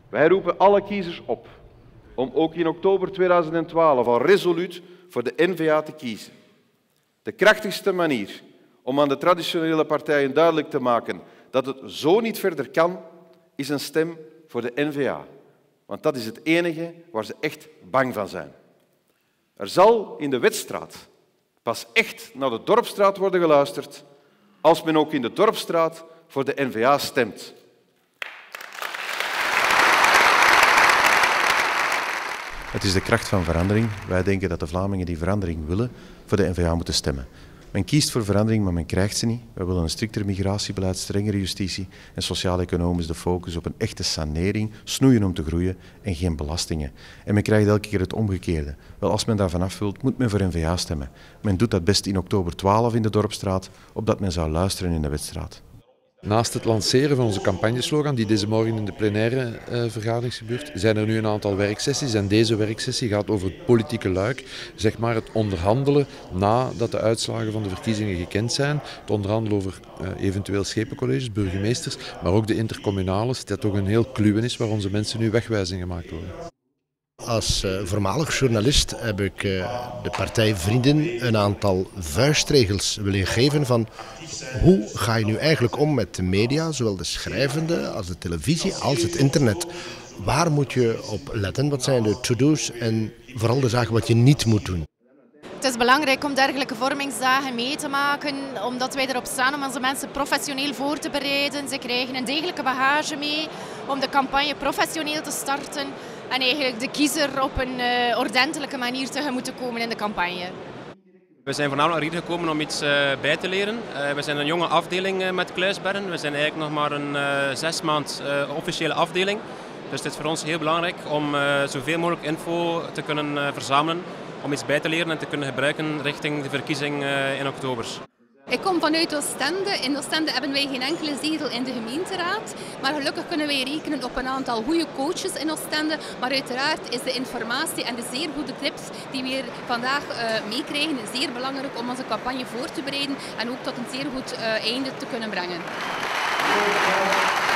Wij roepen alle kiezers op om ook in oktober 2012 al resoluut voor de N-VA te kiezen. De krachtigste manier om aan de traditionele partijen duidelijk te maken dat het zo niet verder kan, is een stem voor de N-VA. Want dat is het enige waar ze echt bang van zijn. Er zal in de Wetstraat pas echt naar de Dorpsstraat worden geluisterd als men ook in de Dorpsstraat voor de N-VA stemt. Het is de kracht van verandering. Wij denken dat de Vlamingen die verandering willen, voor de N-VA moeten stemmen. Men kiest voor verandering, maar men krijgt ze niet. Wij willen een strikter migratiebeleid, strengere justitie en sociaal-economisch de focus op een echte sanering, snoeien om te groeien en geen belastingen. En men krijgt elke keer het omgekeerde. Wel, als men daar vanaf wilt, moet men voor N-VA stemmen. Men doet dat best in oktober 12 in de Dorpsstraat, opdat men zou luisteren in de Wetstraat. Naast het lanceren van onze campagneslogan, die deze morgen in de plenaire vergadering gebeurt, zijn er nu een aantal werksessies. En deze werksessie gaat over het politieke luik, zeg maar het onderhandelen nadat de uitslagen van de verkiezingen gekend zijn. Het onderhandelen over eventueel schepencolleges, burgemeesters, maar ook de intercommunales, dat toch een heel kluwen is waar onze mensen nu wegwijzingen gemaakt worden. Als voormalig journalist heb ik de partij Vrienden een aantal vuistregels willen geven van hoe ga je nu eigenlijk om met de media, zowel de schrijvende als de televisie als het internet. Waar moet je op letten? Wat zijn de to-do's en vooral de zaken wat je niet moet doen? Het is belangrijk om dergelijke vormingsdagen mee te maken, omdat wij erop staan om onze mensen professioneel voor te bereiden. Ze krijgen een degelijke bagage mee om de campagne professioneel te starten en eigenlijk de kiezer op een ordentelijke manier tegemoet te komen in de campagne. We zijn voornamelijk hier gekomen om iets bij te leren. We zijn een jonge afdeling met Kluisbergen. We zijn eigenlijk nog maar een 6 maand officiële afdeling. Dus het is voor ons heel belangrijk om zoveel mogelijk info te kunnen verzamelen, om iets bij te leren en te kunnen gebruiken richting de verkiezing in oktober. Ik kom vanuit Oostende. In Oostende hebben wij geen enkele zetel in de gemeenteraad. Maar gelukkig kunnen wij rekenen op een aantal goede coaches in Oostende. Maar uiteraard is de informatie en de zeer goede tips die we hier vandaag meekrijgen zeer belangrijk om onze campagne voor te bereiden en ook tot een zeer goed einde te kunnen brengen.